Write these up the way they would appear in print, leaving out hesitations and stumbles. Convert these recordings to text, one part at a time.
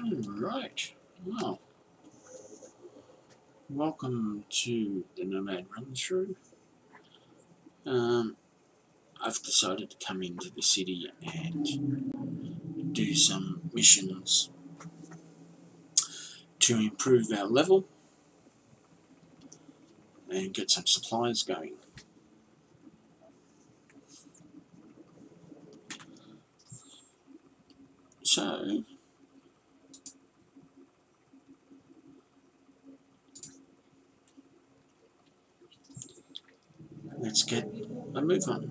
Right. Well, welcome to the Nomad run through. I've decided to come into the city and do some missions to improve our level and get some supplies going. So, let's get a move on.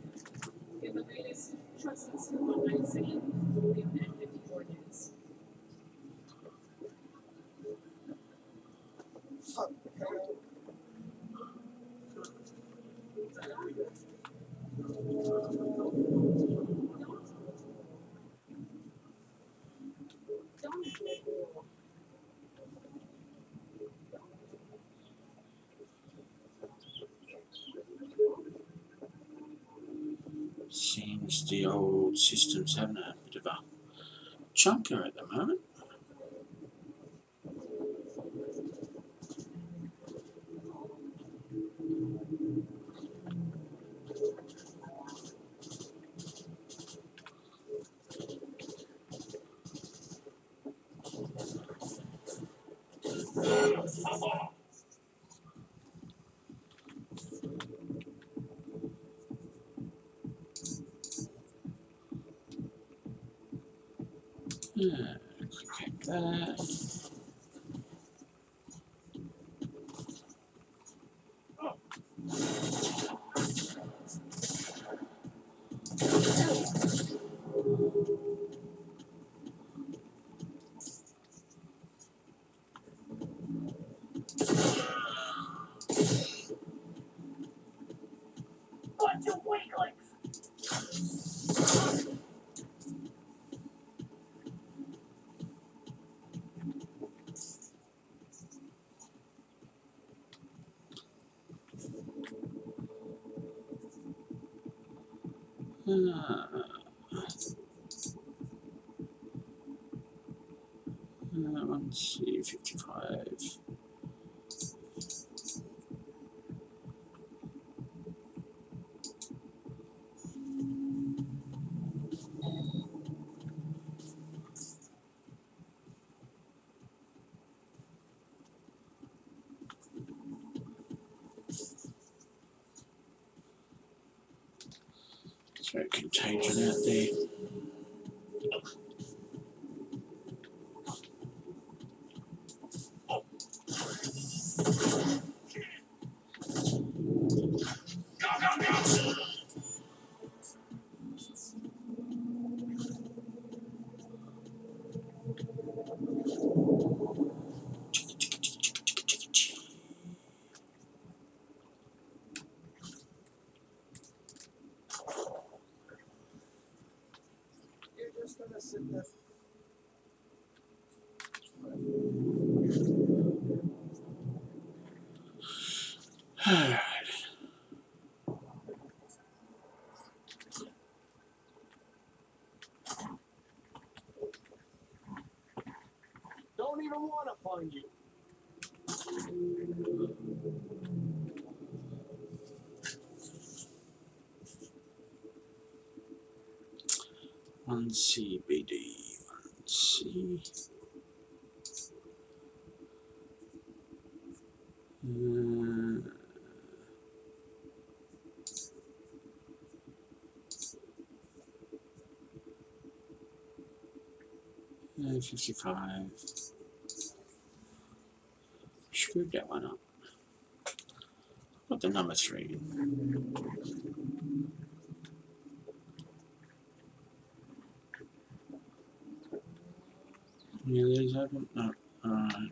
Seems the old system's having a bit of a chunker at the moment. Click that. Bunch of weaklings! Let's see, 55. Throw contagion out there. You're just gonna sit there. Alright. Don't even want to find you. One CBD, one C. 55. Screwed that one up. Put the number 3 in. Any of these open? No. Alright.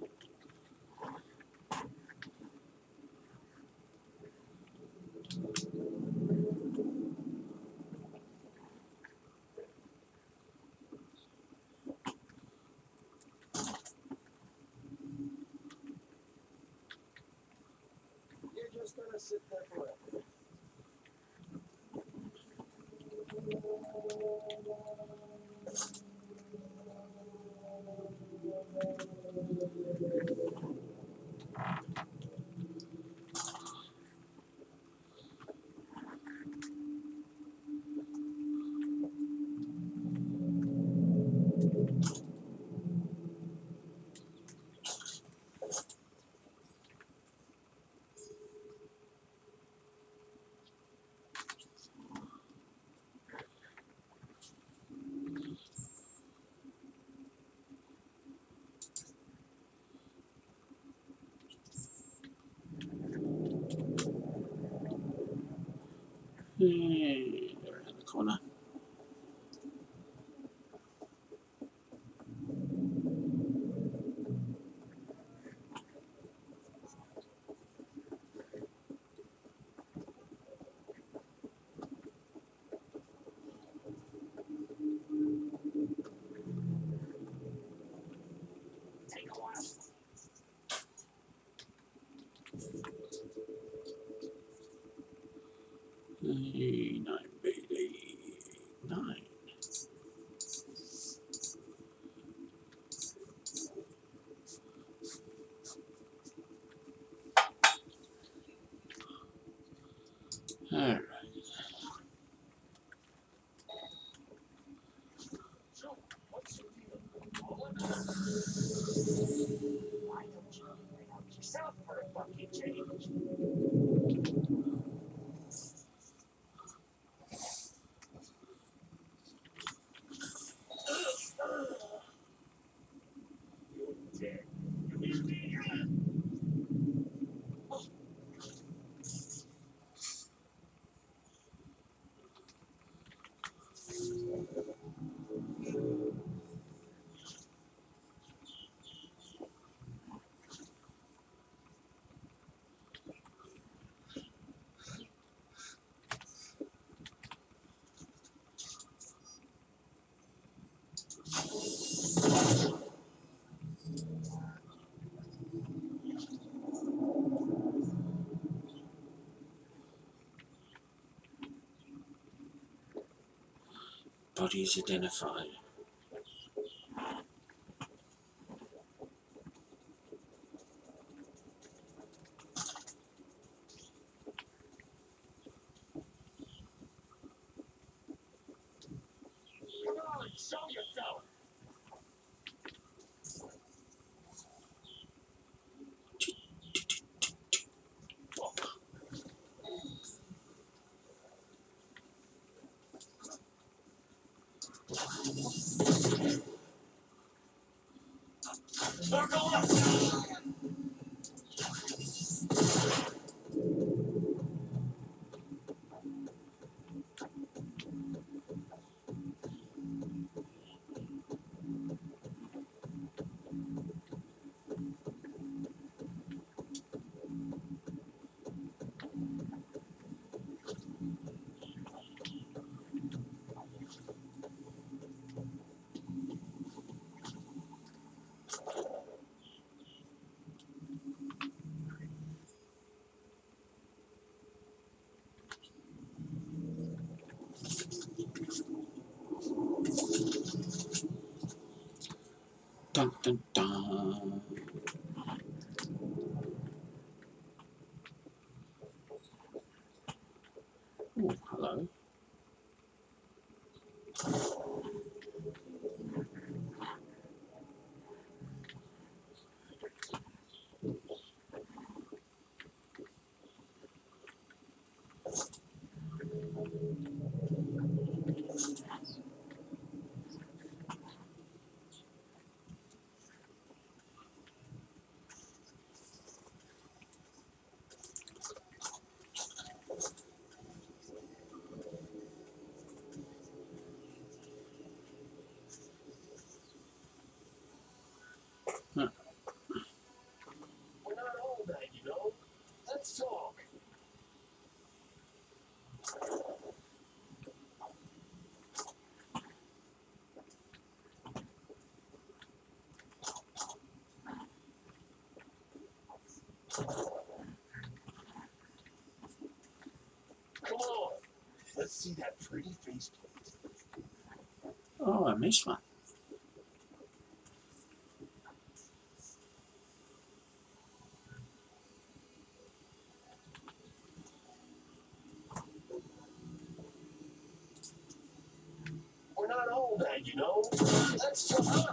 You're just gonna sit there forever. And around the corner. Take a while. Nine BD 9. Alright. So, what's the deal? Why don't you lay out yourself for a fucking change? You're dead. You hear me? Bodies identified. Come on, show yourself. Circle up. Dun dun dun. Oh, hello. Huh. We're not all that, you know. Let's talk. Come on. Let's see that pretty faceplate. Oh, I missed one. We're not all that, you know. Let's talk.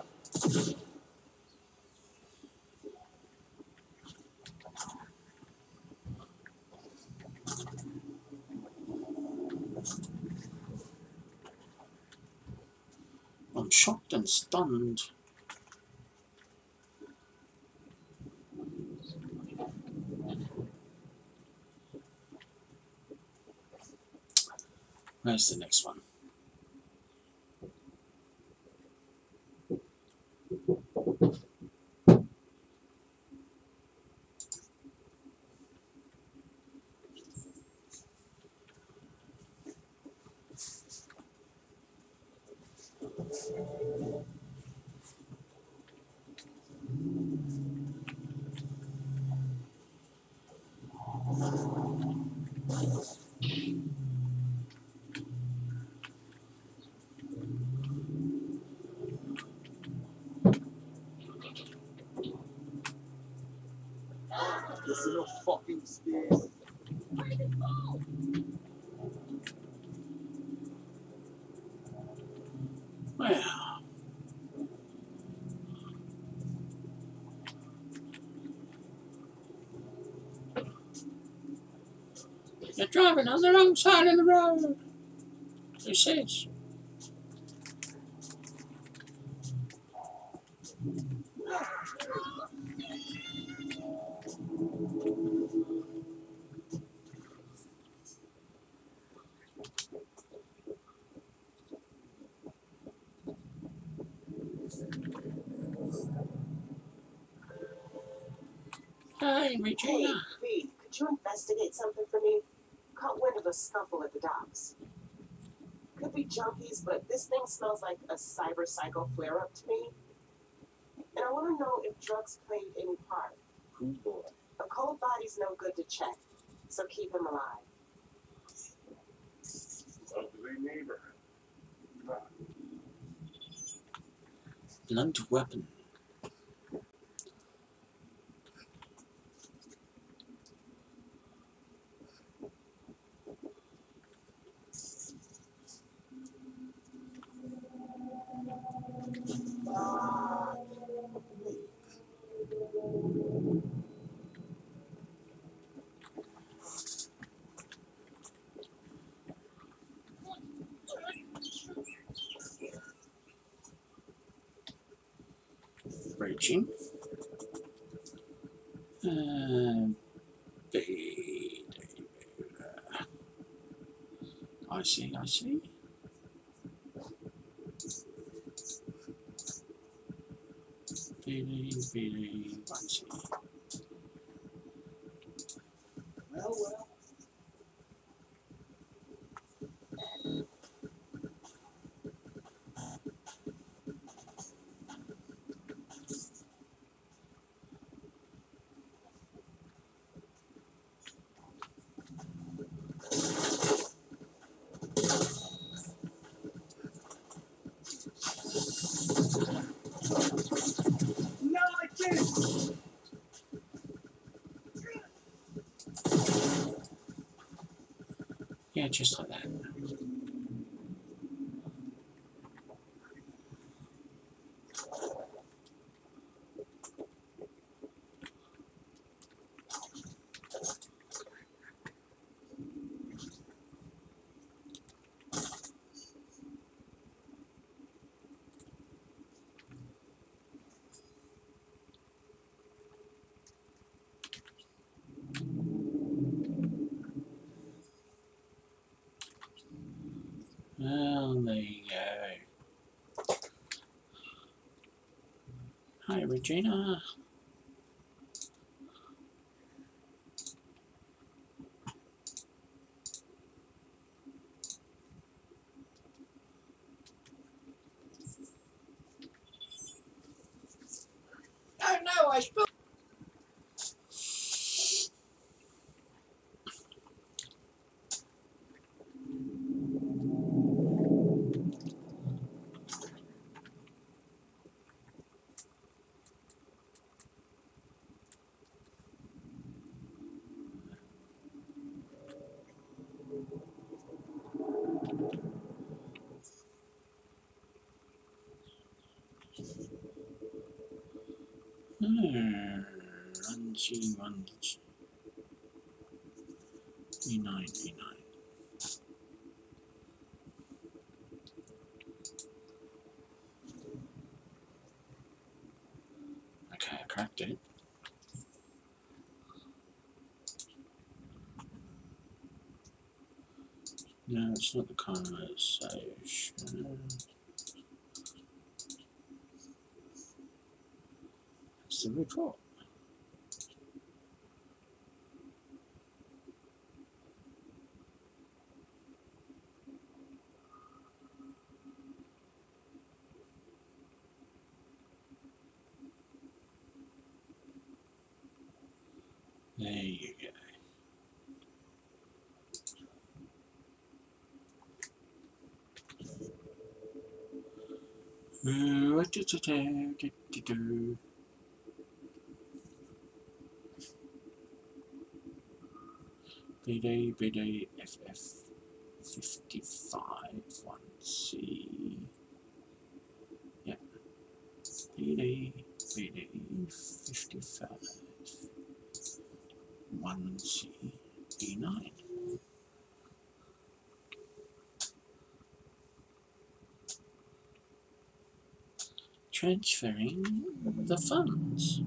I'm shocked and stunned. Where's the next one? This is no fucking stairs. Wow. You're driving on the wrong side of the road. Who says? Hey, Regina. Hey, V, could you investigate something for me? Caught wind of a scuffle at the docks. Could be junkies, but this thing smells like a cyber psycho flare-up to me. And I want to know if drugs played any part. Cool boy. A cold body's no good to check, so keep him alive. Ugly neighbor. Blunt weapon. Reaching. I see, I see. BD, I see. Well. Not like this. Yeah, just like that. Well, there you go. Hi, Regina. Oh no, I spilled. One, E9, E9. Okay, I cracked it. No, it's not the conversation. It's the report. There you go. BD FF55 1C. Yeah. BD 55 1C E9. Transferring the funds.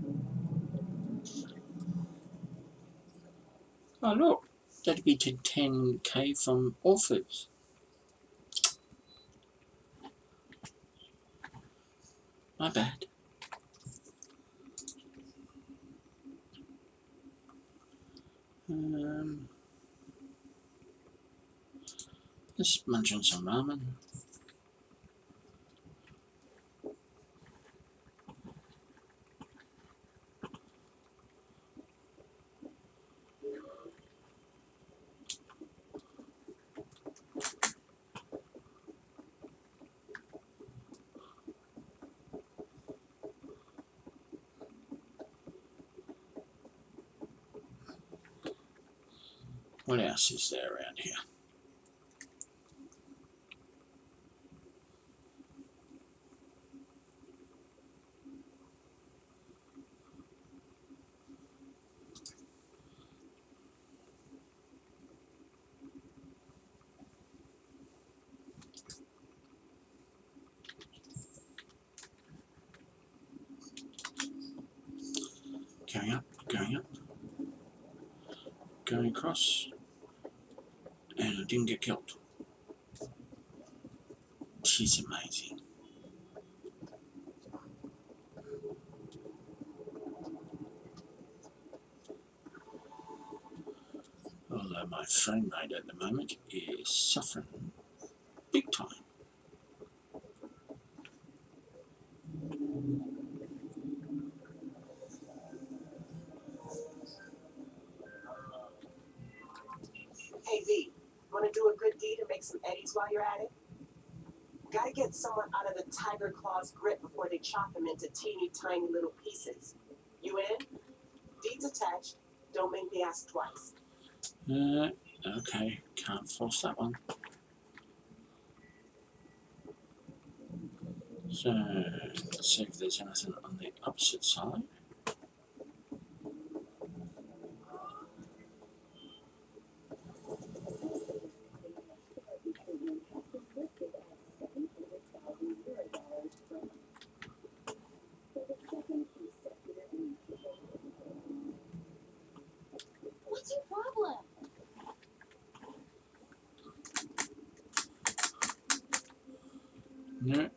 Oh look, that'd be to 10k from authors. My bad. Let's munch on some ramen. What else is there around here? Going up, going up, going across, and I didn't get killed. She's amazing. Although my frame rate at the moment is suffering big time. Hey V, wanna do a good deed and make some eddies while you're at it? Gotta get someone out of the tiger claw's grip before they chop him into teeny tiny little pieces. You in? Deeds attached. Don't make me ask twice. Okay, can't force that one. So, let's see if there's anything on the opposite side. What's your problem? No.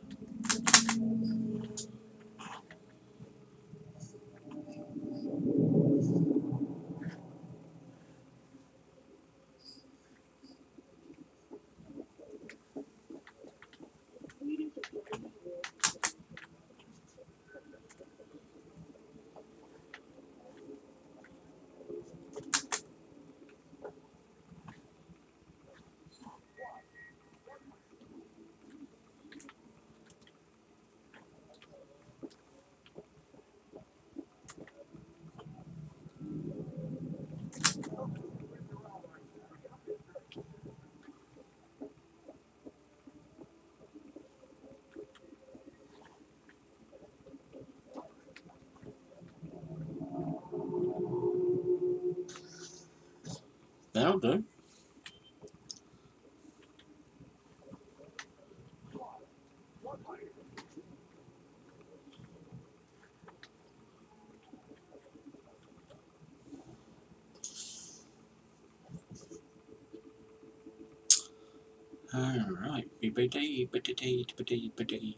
That'll do. Alright, bibbidi, biddidi, biddidi, biddidi.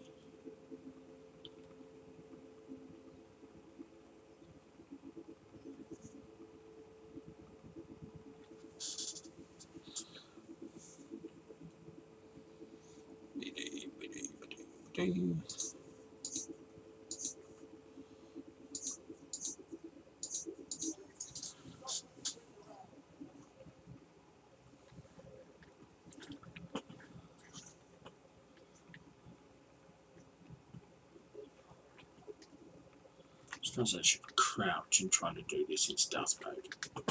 Biddidi, biddidi, biddidi, biddidi. I suppose I should crouch and try to do this in stealth mode.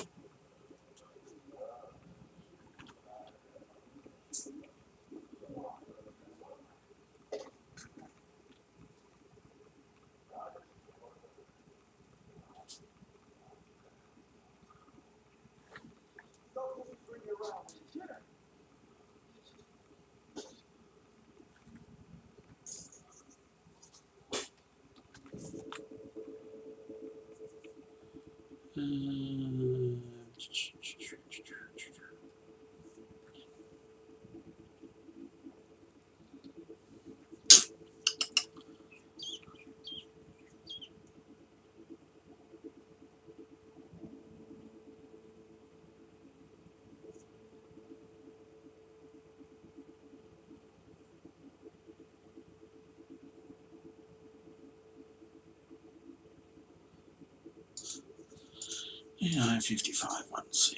Yeah, 55 1C.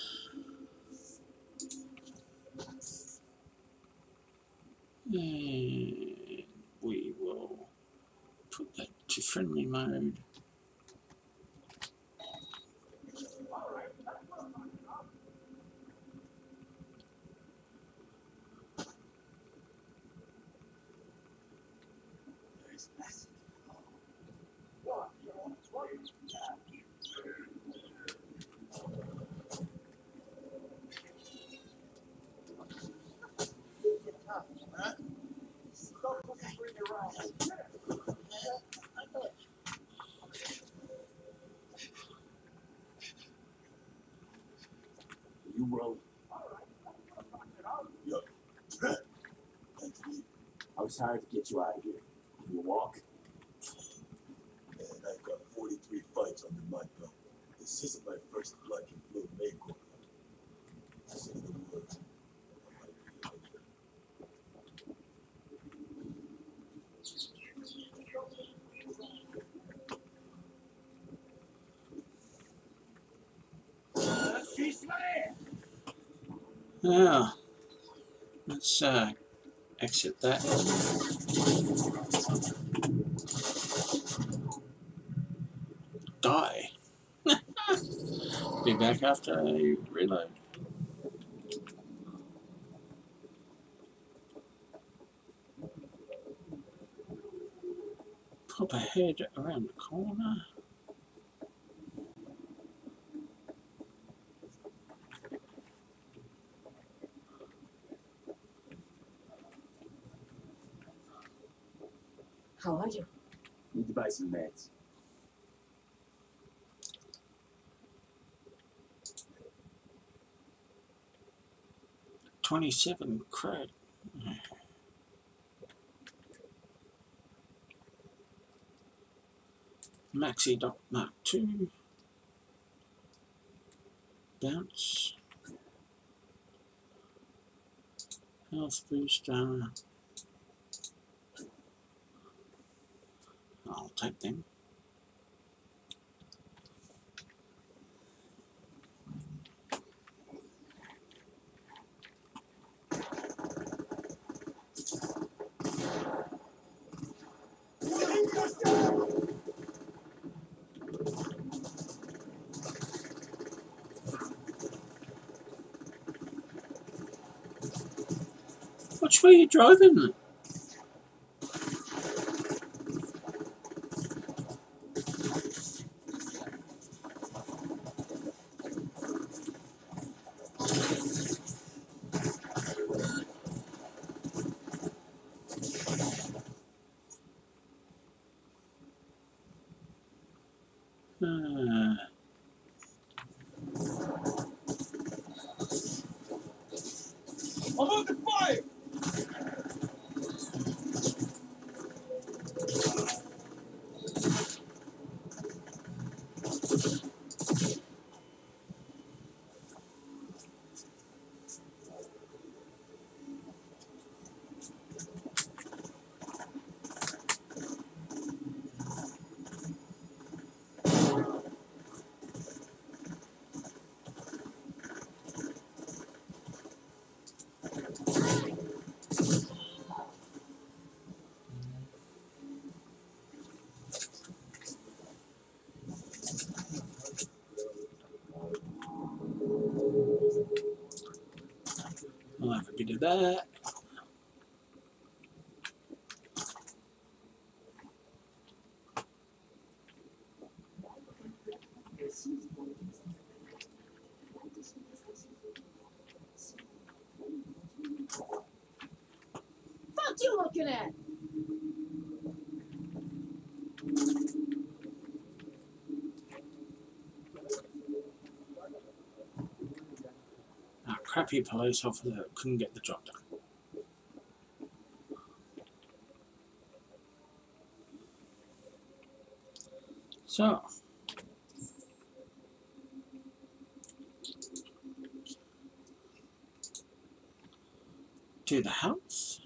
And we will put that to friendly mode. You roll. Yo. I was hired to get you out of here. Can you walk? Man, I've got 43 fights under my belt. This isn't my first blood and blue makeover. Say the words. Yeah, let's exit that. Die. Be back after I reload. Pop ahead around the corner. How are you? Need to buy some meds. $27 cred. Maxi Doc Mark II. Bounce. Health booster. I'll take them. Which way are you driving? I'm under fire! there. What you looking at? A crappy police officer that couldn't get the job done. So, to the house.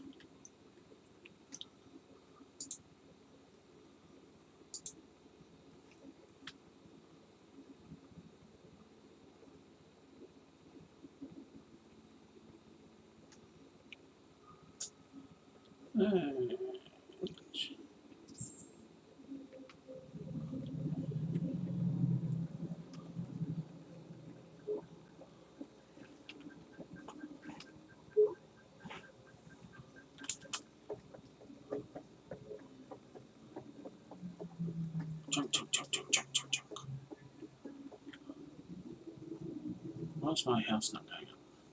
And chunk, chunk, chunk, chunk, chunk, chunk, chunk. Why's my house not going up?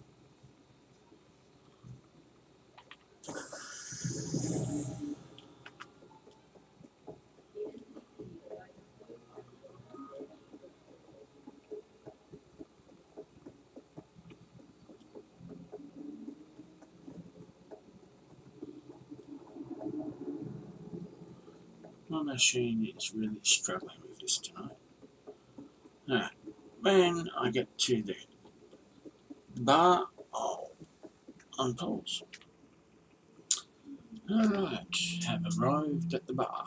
My machine is really struggling with this tonight. Now, when I get to the bar, I'll unpause. Alright, have arrived at the bar.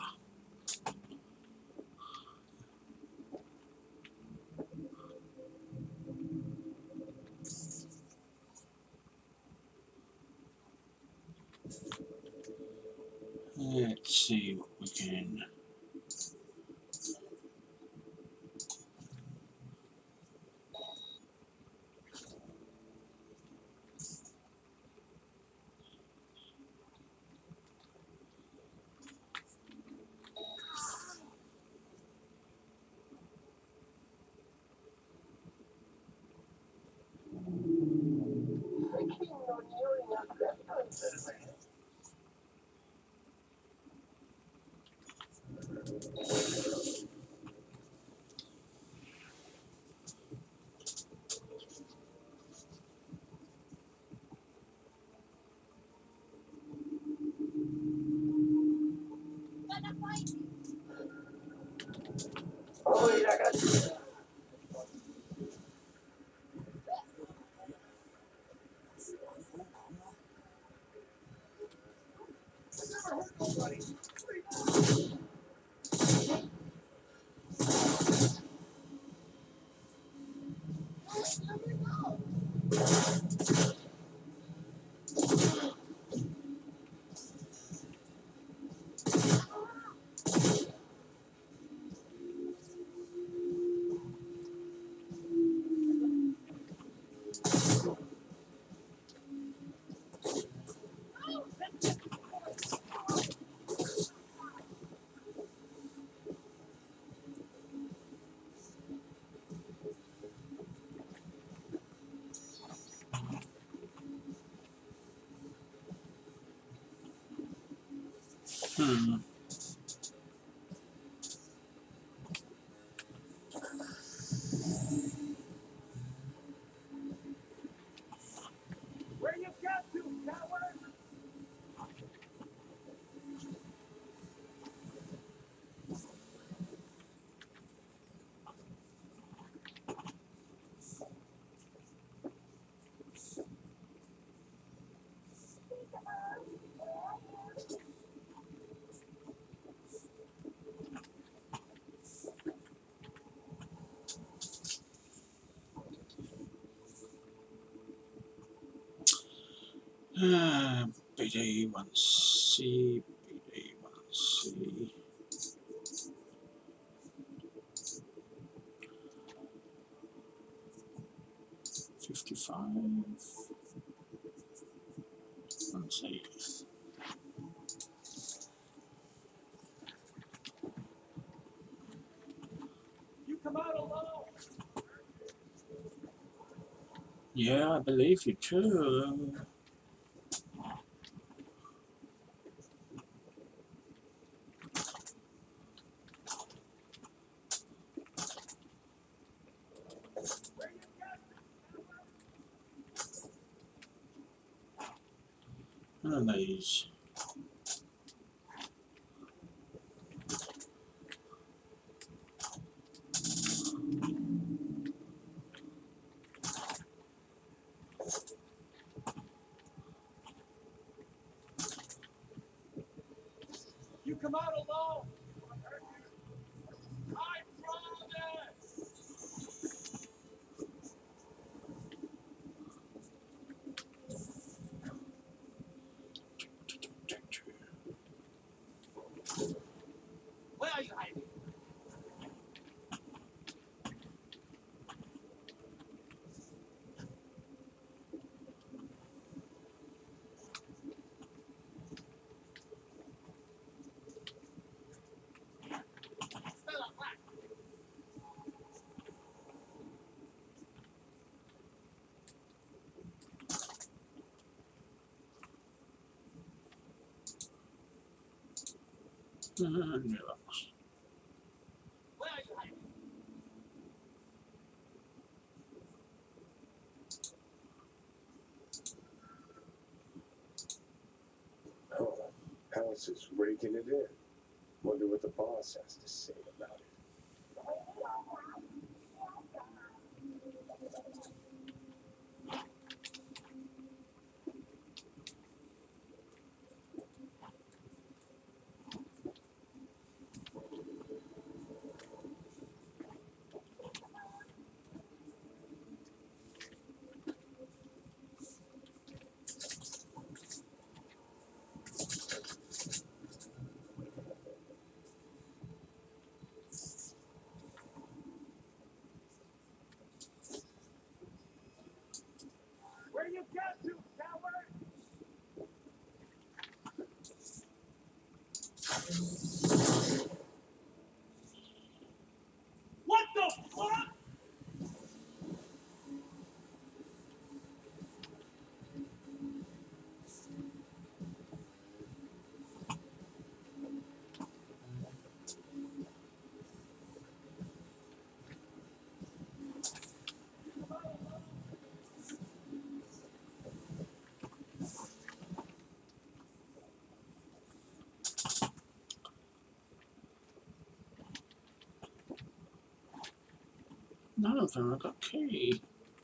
Let's see what we can. Where you got to, coward? BD1C, BD1C. $55. Can't see. You come out alone. Yeah, I believe you too. One of these. You come out alone. I promise. Where are you hiding? And relax. Where are you hiding? Oh, House is raking it in. Wonder what the boss has to say about it. Where you got to, coward? What the fuck? None of them have got key.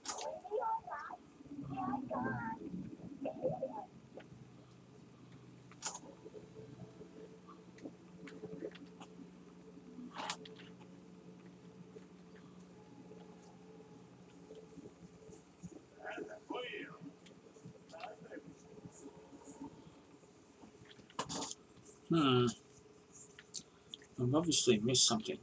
Hmm. I've obviously missed something.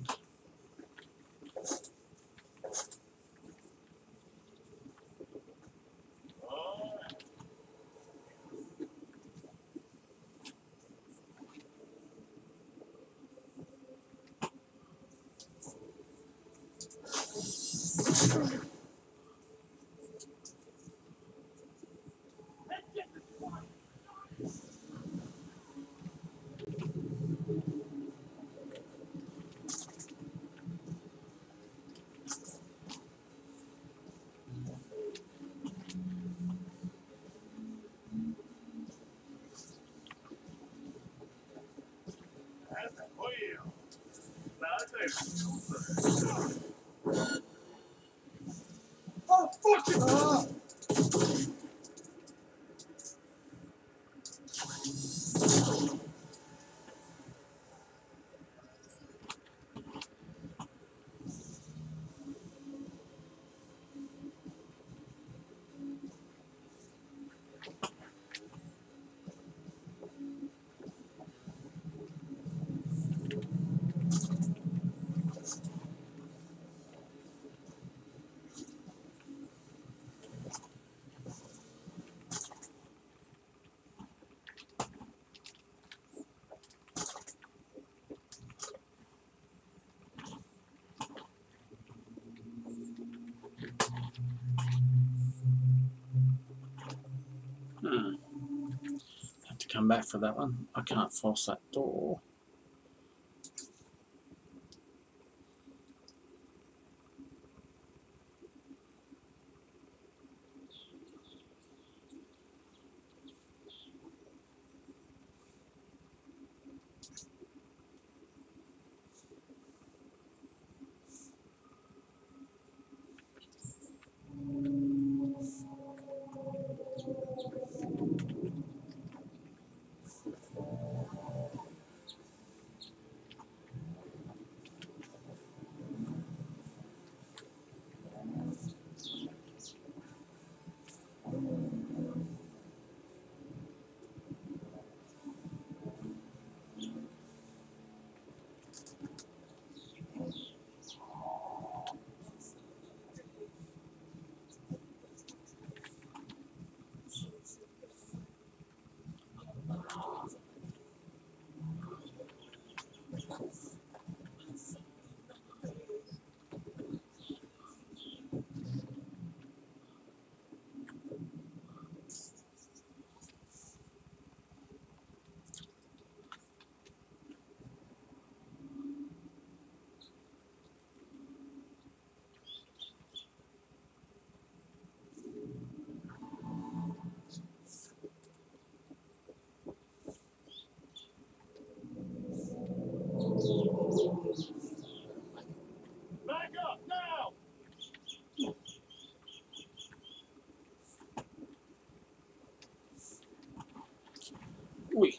Oh, fuck it! come back for that one. I can't force that door. Back up now! Oi.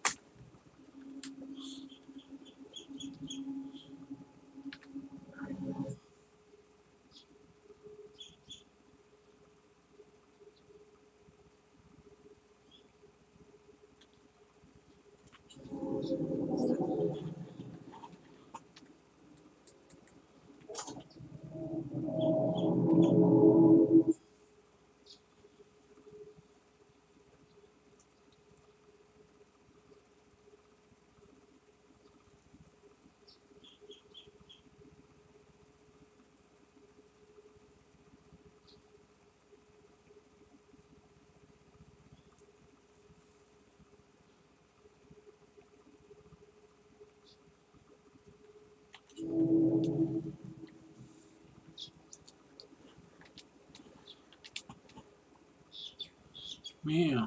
Yeah.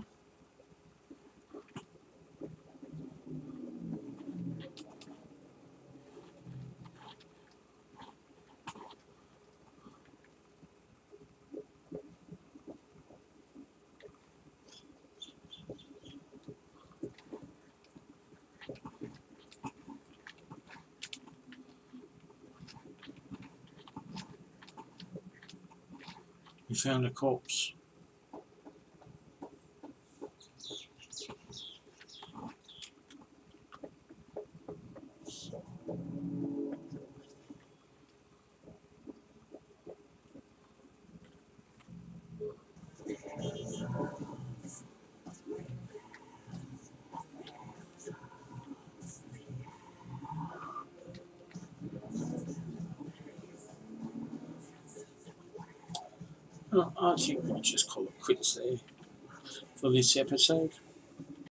We found a corpse. Well, I think we'll just call it quits there for this episode.